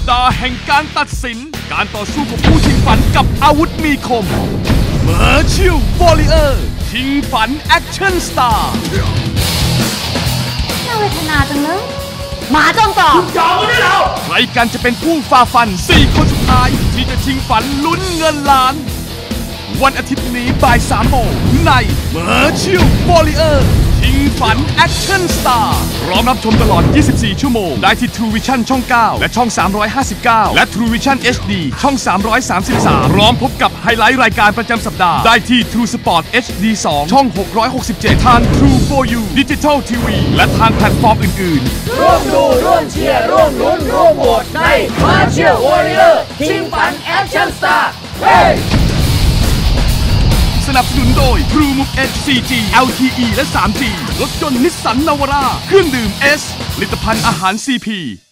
ดาห์แห่งการตัดสินการต่อสู้ของผู้ชิงฝันกับอาวุธมีคมเมอร์ชิลวอริเออร์ชิงฝันแอคชั่นสตาร์น่าเวทนาจังเลยหมาจงต่อจองกันได้แล้วใครกันจะเป็นผู้ฝ่าฟัน4คนสุดท้ายที่จะชิงฝันลุ้นเงินล้านวันอาทิตย์นี้บ่าย3 โมงในเมอร์ชิลวอริเออร์ชิงฝันแอคชั่นสตาร์พร้อมรับชมตลอด 24 ชั่วโมงได้ที่ True Vision ช่อง 9 และช่อง 359 และ True Vision HD ช่อง 333 พร้อมพบกับไฮไลท์รายการประจำสัปดาห์ได้ที่ True Sport HD 2 ช่อง 667 ทาง True for You Digital TV และทางแพลตฟอร์มอื่นๆร่วมดูร่วมเชียร์ร่วมลุ้นร่วมโหวตในมาเชียร์วอริเออร์ชิงฝันแอคชั่นสตาร์สนับสนุนโดย True Move Edge 4G LTE และ 3G รถยนต์นิสสันนาวาร่าเครื่องดื่ม S ผลิตภัณฑ์อาหาร CP